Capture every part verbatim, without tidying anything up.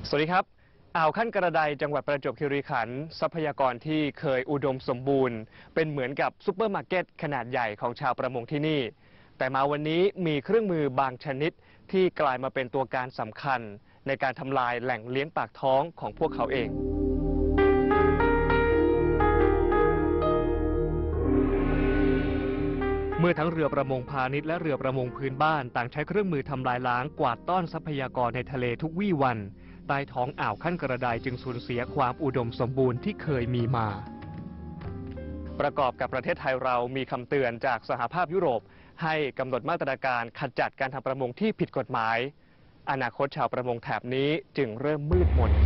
สวัสดีครับอ่าวขั้นกระไดจังหวัดประจวบคีรีขันธ์ทรัพยากรที่เคยอุดมสมบูรณ์เป็นเหมือนกับซุปเปอร์มาร์เก็ตขนาดใหญ่ของชาวประมงที่นี่แต่มาวันนี้มีเครื่องมือบางชนิดที่กลายมาเป็นตัวการสำคัญในการทำลายแหล่งเลี้ยงปากท้องของพวกเขาเองเมื่อทั้งเรือประมงพาณิชย์และเรือประมงพื้นบ้านต่างใช้เครื่องมือทำลายล้างกวาดต้อนทรัพยากรในทะเลทุกวี่วันใต้ท้องอ่าวขั้นกระไดจึงสูญเสียความอุดมสมบูรณ์ที่เคยมีมา ประกอบกับประเทศไทยเรามีคำเตือนจากสหภาพยุโรปให้กำหนดมาตรการขจัดการทำประมงที่ผิดกฎหมายอนาคตชาวประมงแถบนี้จึงเริ่มมืดมน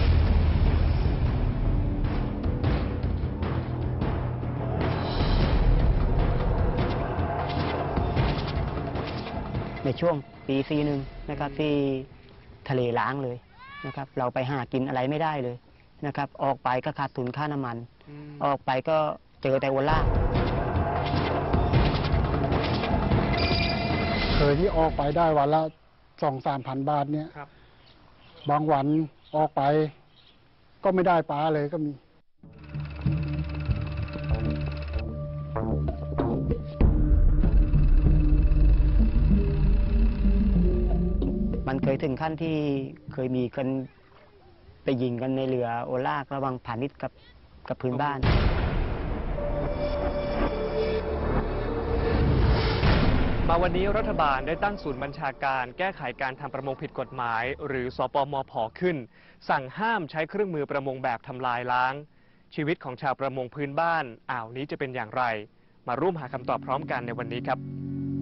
ในช่วงปีซีหนึ่งนะครับที่ทะเลล้างเลยนะครับเราไปหากินอะไรไม่ได้เลยนะครับออกไปก็ขาดทุนค่าน้ำมันออกไปก็เจอแต่วันล่าเคยที่ออกไปได้วันละสองสามพันบาทเนี่ยบางวันออกไปก็ไม่ได้ปลาเลยก็มีมันเคยถึงขั้นที่เคยมีคนไปยิงกันในเรือโอลากระหว่างพาณิชย์กับกับพื้นบ้านมาวันนี้รัฐบาลได้ตั้งศูนย์บัญชาการแก้ไขการทำประมงผิดกฎหมายหรือสปมผ.ขึ้นสั่งห้ามใช้เครื่องมือประมงแบบทำลายล้างชีวิตของชาวประมงพื้นบ้านอ่าวนี้จะเป็นอย่างไรมาร่วมหาคำตอบพร้อมกันในวันนี้ครับ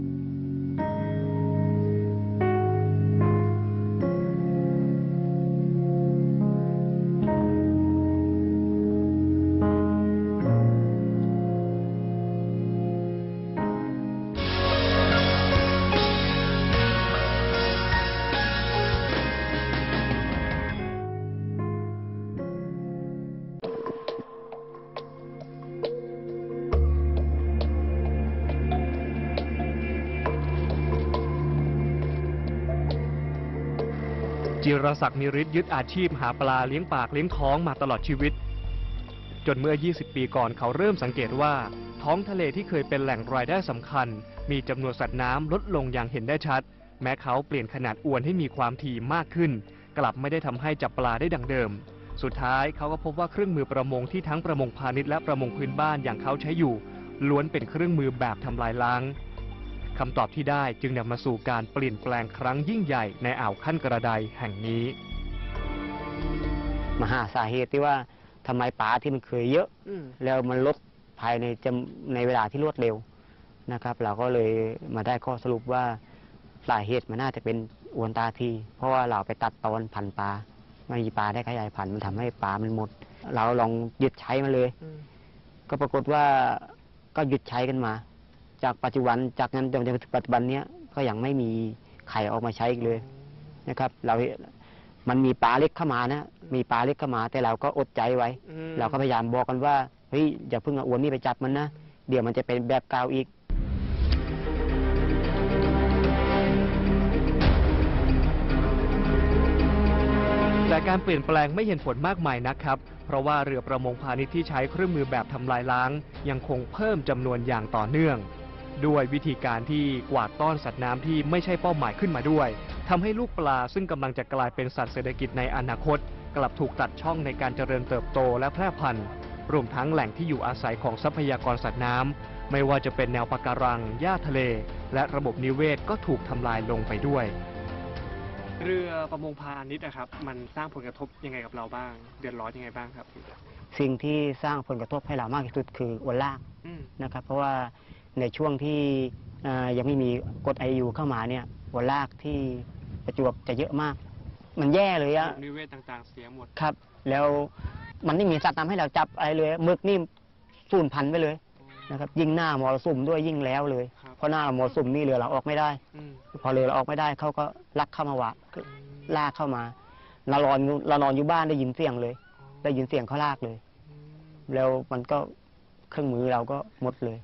จิรศักดิ์นิริศยึดอาชีพหาปลาเลี้ยงปากเลี้ยงท้องมาตลอดชีวิตจนเมื่อยี่สิบปีก่อนเขาเริ่มสังเกตว่าท้องทะเลที่เคยเป็นแหล่งรายได้สำคัญมีจำนวนสัตว์น้ำลดลงอย่างเห็นได้ชัดแม้เขาเปลี่ยนขนาดอวนให้มีความถี่มากขึ้นกลับไม่ได้ทำให้จับปลาได้ดังเดิมสุดท้ายเขาก็พบว่าเครื่องมือประมงที่ทั้งประมงพาณิชย์และประมงพื้นบ้านอย่างเขาใช้อยู่ล้วนเป็นเครื่องมือแบบทำลายล้างคำตอบที่ได้จึงนำมาสู่การเปลี่ยนแปลงครั้งยิ่งใหญ่ในอ่าวขั้นกระไดแห่งนี้มาหาสาเหตุที่ว่าทำไมปลาที่มันเคยเยอะแล้วมันลดภายในจำในเวลาที่รวดเร็วนะครับเราก็เลยมาได้ข้อสรุปว่าสาเหตุมันน่าจะเป็นอวนตาทีเพราะว่าเราไปตัดตอนพันธุ์ปลาไม่มีปลาได้ขยายพันธุ์มันทำให้ปลามันหมดเราลองหยุดใช้มาเลยก็ปรากฏว่าก็หยุดใช้กันมาจากปัจจุบันจากนั้นจนถึงปัจจุบันนี้ก็ยังไม่มีไข่ออกมาใช้อีกเลยนะครับเรามันมีปลาเล็กเข้ามานะมีปลาเล็กเข้ามาแต่เราก็อดใจไว้เราก็พยายามบอกกันว่าเฮ้ยอย่าเพิ่งเอาอวนนี้ไปจับมันนะเดี๋ยวมันจะเป็นแบบเก่าอีกแต่การเปลี่ยนแปลงไม่เห็นผลมากมายนักครับเพราะว่าเรือประมงพาณิชย์ที่ใช้เครื่องมือแบบทำลายล้างยังคงเพิ่มจำนวนอย่างต่อเนื่องด้วยวิธีการที่กวาดต้อนสัตว์น้ำที่ไม่ใช่เป้าหมายขึ้นมาด้วยทำให้ลูกปลาซึ่งกำลังจะกลายเป็นสัตว์เศรษฐกิจในอนาคตกลับถูกตัดช่องในการเจริญเติบโตและแพร่พันธุ์รวมทั้งแหล่งที่อยู่อาศัยของทรัพยากรสัตว์น้ำไม่ว่าจะเป็นแนวปะการังหญ้าทะเลและระบบนิเวศก็ถูกทำลายลงไปด้วยเรือประมงพาณิชย์นะครับมันสร้างผลกระทบยังไงกับเราบ้างเดือดร้อนยังไงบ้างครับสิ่งที่สร้างผลกระทบให้เรามากที่สุดคืออวนลากนะครับเพราะว่าในช่วงที่ยังไม่มีกฎไอยูเข้ามาเนี่ยอวนลากที่ประจวบจะเยอะมากมันแย่เลยอะนิเวศต่างๆเสียหมดครับแล้วมันไม่มีสัตว์ทำให้เราจับอะไรเลยหมึกนี่สูญพันธุ์ไปเลยนะครับยิ่งหน้ามรสุมด้วยยิ่งแล้วเลยเพราะหน้ามรสุมนี่เรือเราออกไม่ได้พอเรือเราออกไม่ได้เขาก็ลักเข้ามาวะลากเข้ามาเรานอนเรานอนอยู่บ้านได้ยินเสียงเลยได้ยินเสียงเขาลากเลยแล้วมันก็เครื่องมือเราก็หมดเลย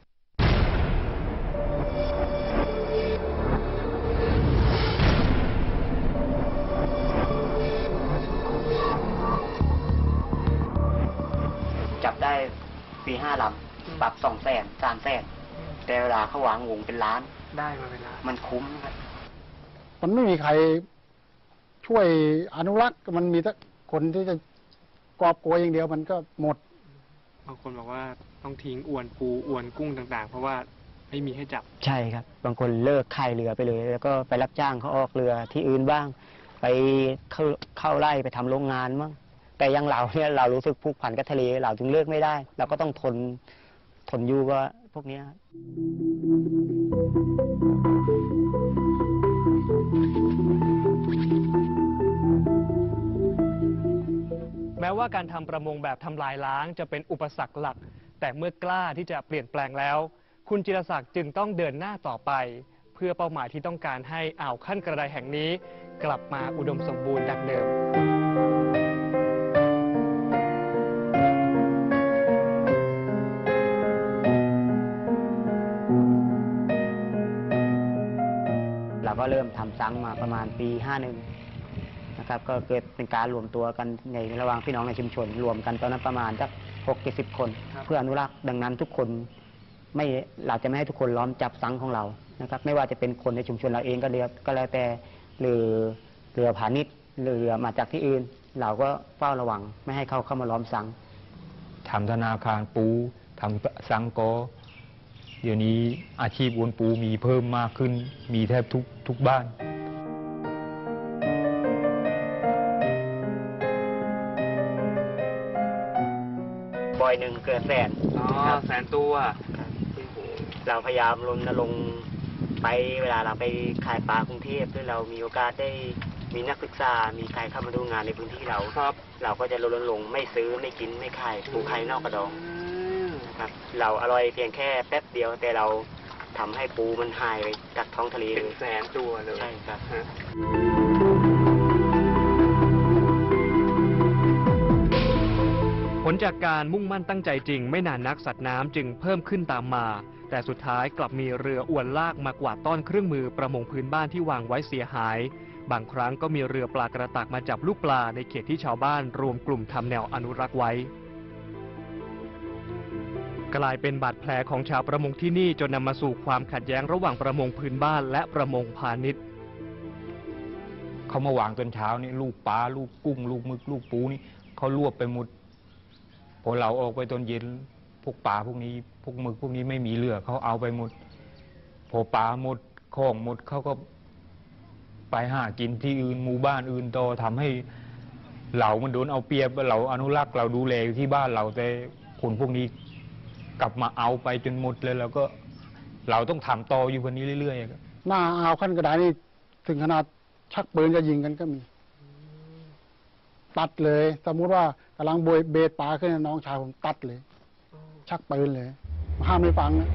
ห้าลำปรับสองแสนสามแสนแต่เวลาเขาวางวงเป็นล้านได้มาเป็นล้านมันคุ้มครับมันไม่มีใครช่วยอนุรักษ์มันมีแต่คนที่จะกอบโกยอย่างเดียวมันก็หมดบางคนบอกว่าต้องทิ้งอวนปูอวนกุ้งต่างๆเพราะว่าไม่มีให้จับใช่ครับบางคนเลิกค่ายเรือไปเลยแล้วก็ไปรับจ้างเขาออกเรือที่อื่นบ้างไปเข้าเข้าไร่ไปทำโรงงานบ้างแต่ยังเราเนี่ยเรารู้สึกผูกพันกับทะเลเราจึงเลิกไม่ได้เราก็ต้องทนทนอยู่กับพวกนี้แม้ว่าการทำประมงแบบทำลายล้างจะเป็นอุปสรรคหลักแต่เมื่อกล้าที่จะเปลี่ยนแปลงแล้วคุณจิรศักดิ์จึงต้องเดินหน้าต่อไปเพื่อเป้าหมายที่ต้องการให้อ่าวขั้นกระไดแห่งนี้กลับมาอุดมสมบูรณ์ดังเดิมเราก็เริ่มทำซังมาประมาณปีห้าหนึ่งนะครับก็เกิดเป็นการรวมตัวกันในระหว่างพี่น้องในชุมชนรวมกันตอนนั้นประมาณสักหกเจ็ดสิบคนเพื่ออนุรักษ์ดังนั้นทุกคนไม่เราจะไม่ให้ทุกคนล้อมจับซังของเรานะครับไม่ว่าจะเป็นคนในชุมชนเราเองก็เรือก็แล้วแต่หรือเรือพาณิชย์หรือเรือมาจากที่อื่นเราก็เฝ้าระวังไม่ให้เขาเข้ามาล้อมซังทำธนาคารปูทำซังกอเดี๋ยวนี้อาชีพอวนปูมีเพิ่มมากขึ้นมีแทบทุกทุกบ้านบ่อยหนึ่งเกิดแสนอ๋อแสนตัวเราพยายามรณรงค์ไปเวลาเราไปขายปลากรุงเทพหรือเรามีโอกาสได้มีนักศึกษามีใครเข้ามาดูงานในพื้นที่เราครับเราก็จะรณรงค์ไม่ซื้อไม่กินไม่ขายปูไข่นอกกระดองครับเราอร่อยเพียงแค่แป๊บเดียวแต่เราทำให้ปูมันหายไปจากท้องทะเลเป็นแสนตัวเลยใช่ครับผลจากการมุ่งมั่นตั้งใจจริงไม่นานนักสัตว์น้ำจึงเพิ่มขึ้นตามมาแต่สุดท้ายกลับมีเรืออวนลากมากวาดต้อนเครื่องมือประมงพื้นบ้านที่วางไว้เสียหายบางครั้งก็มีเรือปลากระตักมาจับลูกปลาในเขตที่ชาวบ้านรวมกลุ่มทำแนวอนุรักษ์ไว้กลายเป็นบาดแผลของชาวประมงที่นี่จนนำมาสู่ความขัดแย้งระหว่างประมงพื้นบ้านและประมงพาณิชย์เขามาวางตอนเช้านี่ลูกปลาลูกกุ้งลูกหมึกลูกปูนี่เขารวบไปหมดพอเราออกไปตอนเย็นพวกปลาพวกนี้พวกหมึกพวกนี้ไม่มีเหลือเขาเอาไปหมดพอปลาหมดของหมดเขาก็ไปหากินที่อื่นหมู่บ้านอื่นต่อทำให้เรามันโดนเอาเปรียบเราอนุรักษ์เราดูแลอยู่ที่บ้านเราแต่คนพวกนี้กลับมาเอาไปจนหมดเลยแล้วก็เราต้องทำต่ออยู่วันนี้เรื่อยๆหน้าอ่าวขั้นกระไดนี่ถึงขนาดชักปืนจะยิงกันก็มีตัดเลยสมมุติว่ากำลังโบยเบสปลาขึ้นน้องชายผมตัดเลยชักปืนเลยห้ามไม่ฟังนะ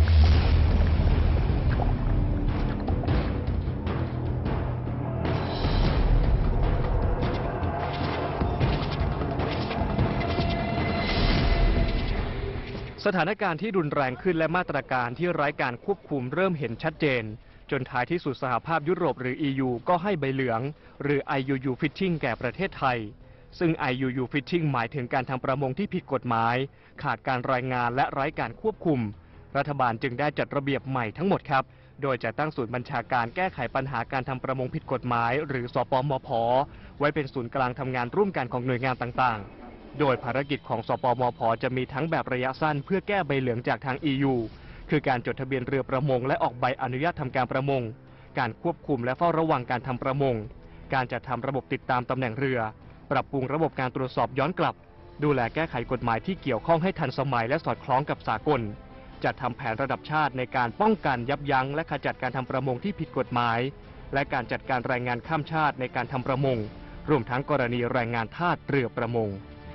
สถานการณ์ที่รุนแรงขึ้นและมาตรการที่ไร้การควบคุมเริ่มเห็นชัดเจนจนท้ายที่สุดสหภาพยุโรปหรือ อี ยู ก็ให้ใบเหลืองหรือ ไอ ยู ยู Fishing แก่ประเทศไทยซึ่ง ไอ ยู ยู Fishing หมายถึงการทำประมงที่ผิดกฎหมายขาดการรายงานและไร้การควบคุมรัฐบาลจึงได้จัดระเบียบใหม่ทั้งหมดครับโดยจะตั้งศูนย์บัญชาการแก้ไขปัญหาการทำประมงผิดกฎหมายหรือสปมพ.ไว้เป็นศูนย์กลางทำงานร่วมกันของหน่วยงานต่างๆโดยภารกิจของสปมพ.จะมีทั้งแบบระยะสั้นเพื่อแก้ใบเหลืองจากทาง อี ยู คือการจดทะเบียนเรือประมงและออกใบอนุญาตทำการประมงการควบคุมและเฝ้าระวังการทำประมงการจัดทำระบบติดตามตำแหน่งเรือปรับปรุงระบบการตรวจสอบย้อนกลับดูแลแก้ไขกฎหมายที่เกี่ยวข้องให้ทันสมัยและสอดคล้องกับสากลจัดทำแผนระดับชาติในการป้องกันยับยั้งและขจัดการทำประมงที่ผิดกฎหมายและการจัดการแรงงานข้ามชาติในการทำประมงรวมทั้งกรณีแรงงานทาสเรือประมง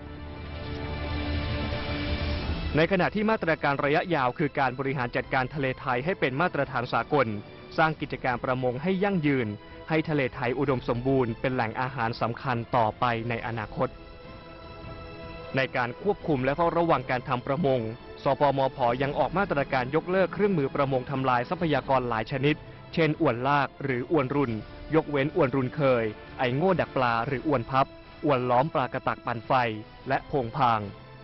ในขณะที่มาตรการระยะยาวคือการบริหารจัดการทะเลไทยให้เป็นมาตรฐานสากลสร้างกิจการประมงให้ยั่งยืนให้ทะเลไทยอุดมสมบูรณ์เป็นแหล่งอาหารสำคัญต่อไปในอนาคตในการควบคุมและเฝ้าระวังการทำประมงสปมพ.ยังออกมาตรการยกเลิกเครื่องมือประมงทำลายทรัพยากรหลายชนิดเช่นอวนลากหรืออวนรุนยกเว้นอวนรุนเคยไอโง่ดักปลาหรืออวนพับอวนล้อมปลากระตักปั่นไฟและโพงพาง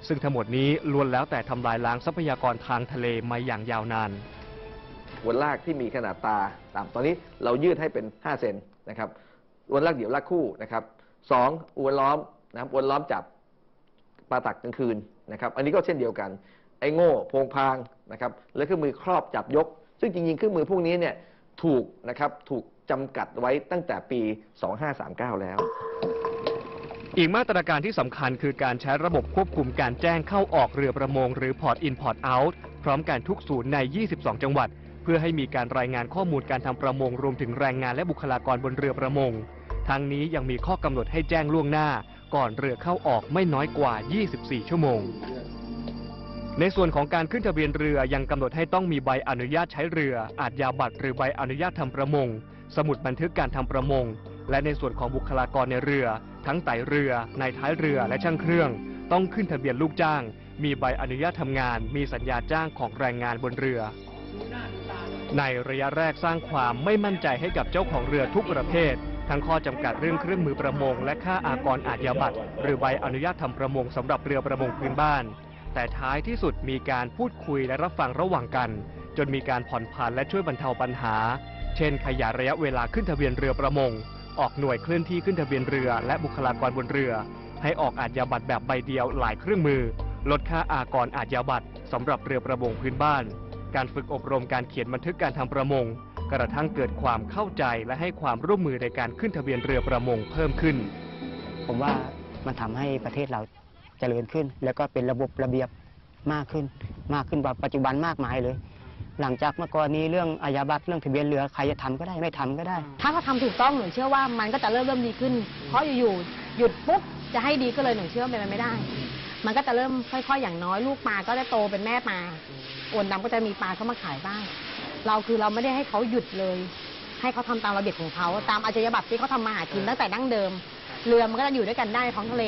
ซึ่งทั้งหมดนี้ล้วนแล้วแต่ทำลายล้างทรัพยากรทางทะเลมาอย่างยาวนานอวนลากที่มีขนาดตาต่ำตอนนี้เรายืดให้เป็นห้าเซนนะครับอวนลากเดี่ยวลากคู่นะครับสองอวนล้อมนะครับอวนล้อมจับปลาตักกลางคืนนะครับอันนี้ก็เช่นเดียวกันไอ้โง่โพงพางนะครับและเครื่องมือครอบจับยกซึ่งจริงๆเครื่องมือพวกนี้เนี่ยถูกนะครับถูกจำกัดไว้ตั้งแต่ปีสองห้าสามเก้าแล้วอีกมาตรการที่สำคัญคือการใช้ระบบควบคุมการแจ้งเข้าออกเรือประมงหรือ Port In Port Out พร้อมการทุกศูนย์ใน ยี่สิบสอง จังหวัดเพื่อให้มีการรายงานข้อมูลการทำประมงรวมถึงแรงงานและบุคลากรบนเรือประมงทั้งนี้ยังมีข้อกำหนดให้แจ้งล่วงหน้าก่อนเรือเข้าออกไม่น้อยกว่า ยี่สิบสี่ ชั่วโมงในส่วนของการขึ้นทะเบียนเรือยังกำหนดให้ต้องมีใบอนุญาตใช้เรืออาจยาบัตรหรือใบอนุญาตทำประมงสมุดบันทึกการทำประมงและในส่วนของบุคลากรในเรือทั้งไต่เรือนายท้ายเรือและช่างเครื่องต้องขึ้นทะเบียนลูกจ้างมีใบอนุญาตทำงานมีสัญญาจ้างของแรงงานบนเรือในระยะแรกสร้างความไม่มั่นใจให้กับเจ้าของเรือทุกประเภททั้งข้อจำกัดเรื่องเครื่องมือประมงและค่าอากรอาชญาบัตรหรือใบอนุญาตทำประมงสำหรับเรือประมงพื้นบ้านแต่ท้ายที่สุดมีการพูดคุยและรับฟังระหว่างกันจนมีการผ่อนผันและช่วยบรรเทาปัญหาเช่นขยายระยะเวลาขึ้นทะเบียนเรือประมงออกหน่วยเคลื่อนที่ขึ้นทะเบียนเรือและบุคลากรบนเรือให้ออกอาชญาบัตรแบบใบเดียวหลายเครื่องมือลดค่าอากรอาชญาบัตรสำหรับเรือประมงพื้นบ้านการฝึกอบรมการเขียนบันทึกการทำประมงกระทั่งเกิดความเข้าใจและให้ความร่วมมือในการขึ้นทะเบียนเรือประมงเพิ่มขึ้นผมว่ามันทำให้ประเทศเราเจริญขึ้นแล้วก็เป็นระบบระเบียบมากขึ้นมากขึ้นกว่าปัจจุบันมากมายเลยหลังจากเมื่อก่อนนี้เรื่องอาญาบัตรเรื่องทะเบียนเรือใครจะทำก็ได้ไม่ทำก็ได้ถ้าเขาทำถูกต้องหนูเชื่อว่ามันก็จะเริ่มเริ่มดีขึ้นเพราะอยู่ๆหยุดปุ๊บจะให้ดีก็เลยหนูเชื่อว่าเป็นไปไม่ได้มันก็จะเริ่มค่อยๆอย่างน้อยลูกปลาก็จะโตเป็นแม่ปลาอวนดำก็จะมีปลาเข้ามาขายบ้างเราคือเราไม่ได้ให้เขาหยุดเลยให้เขาทำตามระเบียบของเขาตามอาชญาบัตรที่เขาทำมาหากินตั้งแต่ดั้งเดิมเรือมันก็จะอยู่ด้วยกันได้ท้องทะเล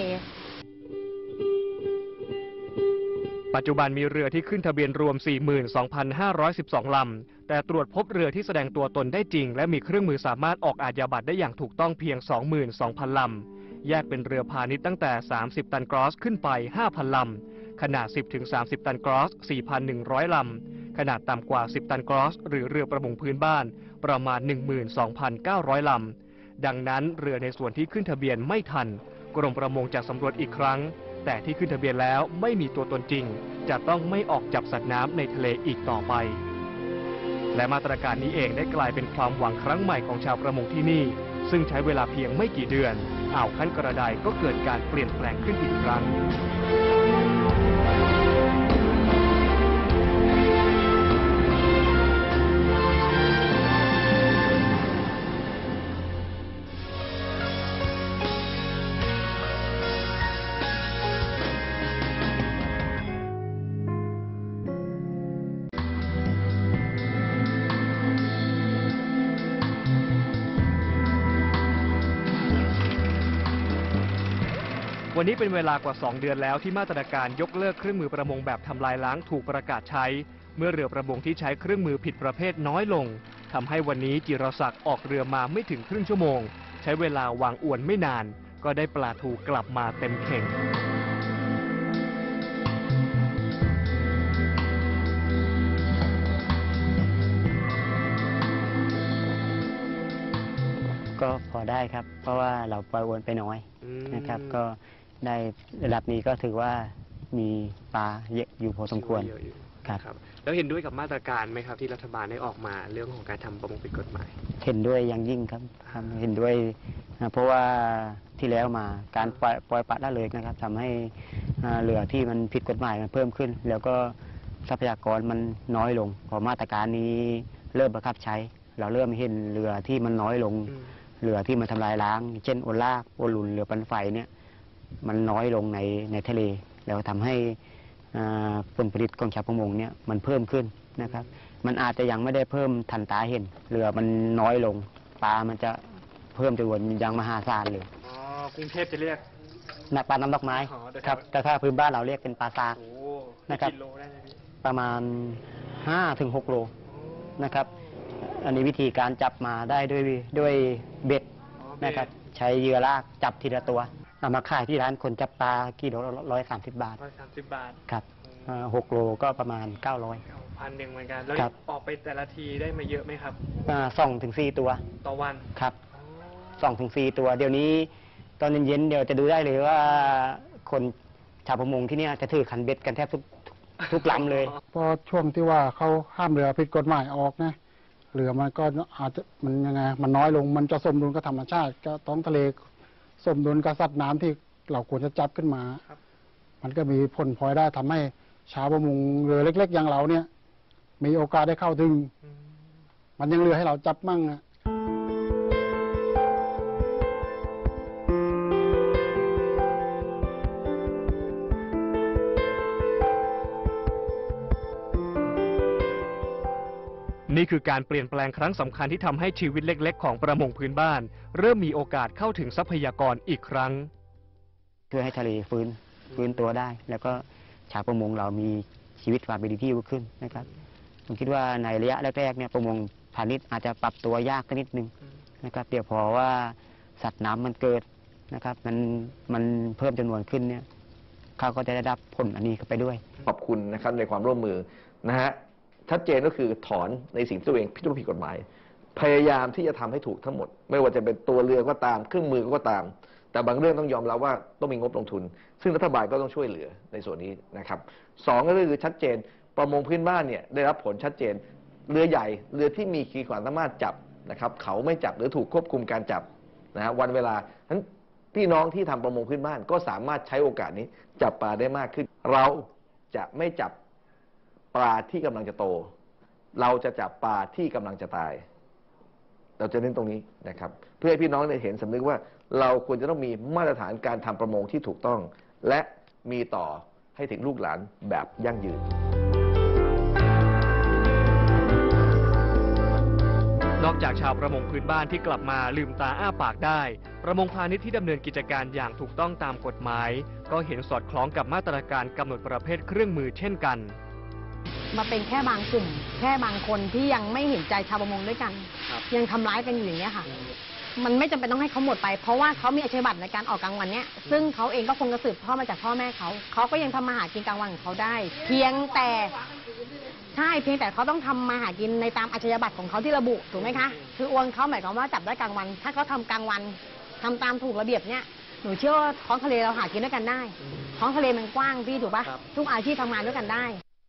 ปัจจุบันมีเรือที่ขึ้นทะเบียนรวม สี่หมื่นสองพันห้าร้อยสิบสอง ลำแต่ตรวจพบเรือที่แสดงตัวตนได้จริงและมีเครื่องมือสามารถออกอาชญาบัตรได้อย่างถูกต้องเพียง สองหมื่นสองพัน ลำแยกเป็นเรือพาณิชย์ตั้งแต่สามสิบตันกรอสขึ้นไป ห้าพัน ลำขนาด สิบถึงสามสิบ ตันกรอส สี่พันหนึ่งร้อย ลำขนาดต่ำกว่า สิบ ตันกรอสหรือเรือประมงพื้นบ้านประมาณ หนึ่งหมื่นสองพันเก้าร้อย ลำดังนั้นเรือในส่วนที่ขึ้นทะเบียนไม่ทันกรมประมงจะสำรวจอีกครั้งแต่ที่ขึ้นทะเบียนแล้วไม่มีตัวตนจริงจะต้องไม่ออกจับสัตว์น้ำในทะเลอีกต่อไปและมาตรการนี้เองได้กลายเป็นความหวังครั้งใหม่ของชาวประมงที่นี่ซึ่งใช้เวลาเพียงไม่กี่เดือนอ่าวคั้นกระไดก็เกิดการเปลี่ยนแปลงขึ้นอีกครั้ง วันนี้เป็นเวลากว่าสองเดือนแล้วที่มาตรการยกเลิกเครื่องมือประมงแบบทำลายล้างถูกประกาศใช้เมื่อเรือประมงที่ใช้เครื่องมือผิดประเภทน้อยลงทำให้วันนี้จิรศักดิ์ออกเรือมาไม่ถึงครึ่งชั่วโมงใช้เวลาวางอวนไม่นานก็ได้ปลาทูกลับมาเต็มเข่งก็พอได้ครับเพราะว่าเราปล่อยอวนไปน้อยนะครับก็ได้ระดับนี้ก็ถือว่ามีปลาเยอะอยู่พอสมควรครับแล้วเห็นด้วยกับมาตรการไหมครับที่รัฐบาลได้ออกมาเรื่องของการทำประมงผิดกฎหมายเห็นด้วยอย่างยิ่งครับเห็นด้วยนะเพราะว่าที่แล้วมาการปล่อยปล่อยปละละเลยนะครับทำให้เรือที่มันผิดกฎหมายมันเพิ่มขึ้นแล้วก็ทรัพยากรมันน้อยลงพอมาตรการนี้เริ่มบังคับใช้เราเริ่มเห็นเรือที่มันน้อยลงเรือที่มันทำลายล้างเช่นโอลากโอลุนเรือปันไฟเนี่ยมันน้อยลงในในทะเลแล้วทำให้ผลผลิตของชาวประมงเนี่ยมันเพิ่มขึ้นนะครับมันอาจจะยังไม่ได้เพิ่มทันตาเห็นเรือมันน้อยลงปลามันจะเพิ่มจำนวนยังมหาศาลเลยอ๋อกรุงเทพจะเรียกนักปลาน้ำดอกไม้ครับแต่ถ้าพื้นบ้านเราเรียกเป็นปลาซากนะครับประมาณห้าถึงหกโลนะครับอันนี้วิธีการจับมาได้ด้วยด้วยเบ็ดนะครับใช้เหยื่อลากจับทีละตัวเอามาขายที่ร้านคนจับปลากิโลร้อยสามสิบบาทร้อยสามสิบบาทครับเอ่อหกโลก็ประมาณเก้าร้อยพันหนึ่งเหมือนกัน แล้วครับออกไปแต่ละทีได้มาเยอะไหมครับสองถึงสี่ตัวต่อวันครับสองถึงสี่ตัว เดี๋ยวนี้ตอนเย็นๆเดี๋ยวจะดูได้เลยว่าคนชาวประมงที่เนี่ยจะถือขันเบ็ดกันแทบทุกทุกลำเลยพอช่วงที่ว่าเขาห้ามเรือผิดกฎหมายออกนะเรือมันก็อาจจะมันยังไงมันน้อยลงมันจะสมดุลกับธรรมชาติก็ท้องทะเลสมดุลกับสัตว์น้ำที่เราควรจะจับขึ้นมาครับมันก็มีผลพลอยได้ทำให้ชาวประมงเรือเล็ก ๆ อย่างเราเนี่ย มีโอกาสได้เข้าถึงอืมมันยังเหลือให้เราจับมั่งอะนี่คือการเปลี่ยนแปลงครั้งสำคัญที่ทำให้ชีวิตเล็ก ๆ ของประมงพื้นบ้าน เริ่มมีโอกาสเข้าถึงทรัพยากรอีกครั้งเพื่อให้ทะเลฟื้นฟื้นตัวได้ แล้วก็ชาวประมงเรามีชีวิตความเป็นอยู่ที่ดีขึ้นนะครับผมคิดว่าในระยะแรกๆเนี่ยประมงพาณิชย์อาจจะปรับตัวยากสักนิดนึงนะครับเดี๋ยวพอว่าสัตว์น้ำมันเกิดนะครับมันมันเพิ่มจำนวนขึ้นเนี่ยเขาก็จะได้รับผลอันนี้เข้าไปด้วยขอบคุณนะครับในความร่วมมือนะฮะชัดเจนก็คือถอนในสิ่งที่ตัวเองพิจารณาผิดกฎหมาย พยายามที่จะทำให้ถูกทั้งหมด ไม่ว่าจะเป็นตัวเรือก็ตามเครื่องมือก็ตาม แต่บางเรื่องต้องยอมรับว่าต้องมีงบลงทุน ซึ่งรัฐบาลก็ต้องช่วยเหลือในส่วนนี้นะครับสองก็คือชัดเจนประมงพื้นบ้านเนี่ยได้รับผลชัดเจนเรือใหญ่เรือที่มีขีดความสามารถจับนะครับเขาไม่จับหรือถูกควบคุมการจับนะฮะวันเวลาฉะนั้นพี่น้องที่ทำประมงพื้นบ้านก็สามารถใช้โอกาสนี้จับปลาได้มากขึ้น เราจะไม่จับปลาที่กำลังจะโต เราจะจับปลาที่กำลังจะตาย เราจะเน้นตรงนี้นะครับเพื่อให้พี่น้องได้เห็นสำนึกว่าเราควรจะต้องมีมาตรฐานการทำประมงที่ถูกต้อง และมีต่อให้ถึงลูกหลานแบบยั่งยืนนอกจากชาวประมงพื้นบ้านที่กลับมาลืมตาอ้าปากได้ ประมงพาณิชย์ที่ดำเนินกิจการอย่างถูกต้องตามกฎหมาย ก็เห็นสอดคล้องกับมาตรการกำหนดประเภทเครื่องมือเช่นกันมาเป็นแค่บางกลุ่ม แค่บางคนที่ยังไม่เห็นใจชาวประมงด้วยกันครับยังทำร้ายกันอยู่อย่างนี้ยค่ะ มันไม่จำเป็นต้องให้เขาหมดไป เพราะว่าเขามีอาชีพบัตรในการออกกลางวันเนี้ยซึ่งเขาเองก็คงจะสืบทอดมาจากพ่อแม่เขาเขาก็ยังทำมาหากินกลางวันของเขาได้ เพียงแต่ใช่เพียงแต่เขาต้องทำมาหากินในตามอาชีพบัตรของเขาที่ระบุถูกไหมคะคือโอนเขาหมายความว่าจับได้กลางวัน ถ้าเขาทำกลางวันทำตามถูกระเบียบเนี้ยหนูเชื่อว่าท้องทะเลเราหากินด้วยกันได้ ท้องทะเลมันกว้างพี่ถูกปะครับทุกอาชีพทำงานด้วยกันได้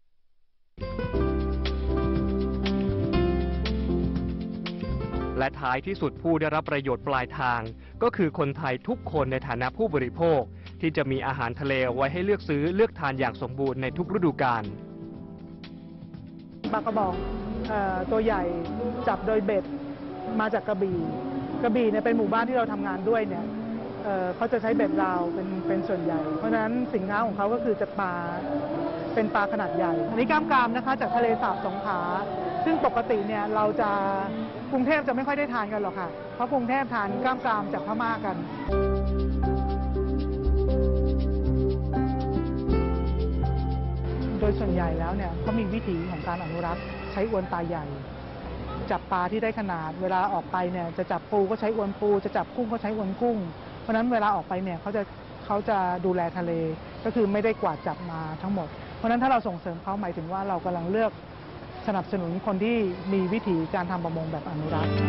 และท้ายที่สุดผู้ได้รับประโยชน์ปลายทาง ก็คือคนไทยทุกคนในฐานะผู้บริโภค ที่จะมีอาหารทะเลไว้ให้เลือกซื้อเลือกทานอย่างสมบูรณ์ในทุกฤดูกาลปลากระบอกเอ่อตัวใหญ่จับโดยเบ็ดมาจากกระบี่กระบี่เนี่ยเป็นหมู่บ้านที่เราทำงานด้วยเนี่ยเอ่อเขาจะใช้เบ็ดราวเป็นเป็นส่วนใหญ่ เพราะฉะนั้นสินค้าของเขาก็คือจะปลาเป็นปลาขนาดใหญ่อันนี้กล้ามกรามนะคะจากทะเลสาบสงขลาซึ่งปกติเนี่ยเราจะกรุงเทพจะไม่ค่อยได้ทานกันหรอกค่ะเพราะกรุงเทพทานกล้ามกรามจากพม่ากัน โดยส่วนใหญ่แล้วเนี่ยเขามีวิธีของการอนุรักษ์ใช้อวนปลาใหญ่ จับปลาที่ได้ขนาด เวลาออกไปเนี่ยจะจับปูก็ใช้อวนปูจะจับกุ้งก็ใช้อวนกุ้ง เพราะฉะนั้นเวลาออกไปเนี่ยเขาจะเขาจะดูแลทะเลก็คือไม่ได้กวาดจับมาทั้งหมด เพราะฉะนั้นถ้าเราส่งเสริมเขาหมายถึงว่าเรากำลังเลือกสนับสนุนคนที่มีวิธีการทำประมงแบบอนุรักษ์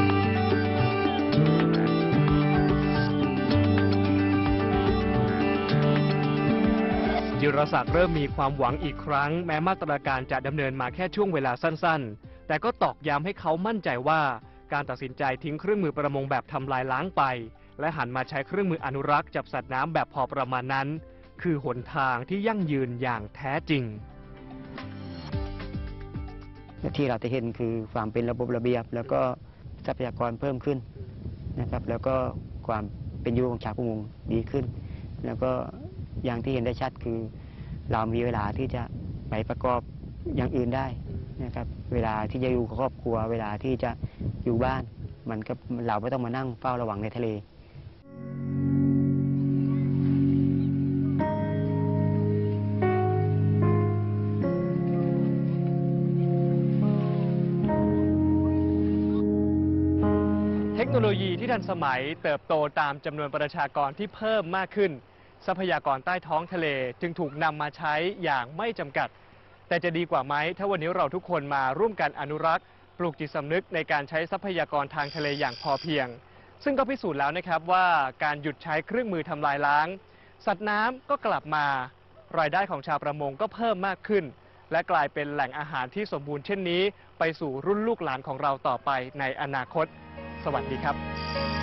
จิรศักดิ์เริ่มมีความหวังอีกครั้ง แม้มาตรการจะดำเนินมาแค่ช่วงเวลาสั้นๆ แต่ก็ตอกย้ำให้เขามั่นใจว่าการตัดสินใจทิ้งเครื่องมือประมงแบบทำลายล้างไป และหันมาใช้เครื่องมืออนุรักษ์จับสัตว์น้ำแบบพอประมาณนั้น คือหนทางที่ยั่งยืนอย่างแท้จริงที่เราจะเห็นคือความเป็นระบบระเบียบ แล้วก็ทรัพยากรเพิ่มขึ้นนะครับ แล้วก็ความเป็นอยู่ของชาวประมงดีขึ้น แล้วก็อย่างที่เห็นได้ชัดคือเรามีเวลาที่จะไปประกอบอย่างอื่นได้นะครับ เวลาที่จะอยู่กับครอบครัว เวลาที่จะอยู่บ้าน มันก็เราไม่ต้องมานั่งเฝ้าระวังในทะเลเทคโนโนโลยีที่ทันสมัยเติบโตตามจำนวนประชากรที่เพิ่มมากขึ้นทรัพยากรใต้ท้องทะเลจึงถูกนำมาใช้อย่างไม่จำกัดแต่จะดีกว่าไหมถ้าวันนี้เราทุกคนมาร่วมกันอนุรักษ์ปลูกจิตสำนึกในการใช้ทรัพยากรทางทะเลอย่างพอเพียงซึ่งก็พิสูจน์แล้วนะครับว่าการหยุดใช้เครื่องมือทำลายล้างสัตว์น้ำก็กลับมารายได้ของชาวประมงก็เพิ่มมากขึ้นและกลายเป็นแหล่งอาหารที่สมบูรณ์เช่นนี้ไปสู่รุ่นลูกหลานของเราต่อไปในอนาคตสวัสดีครับ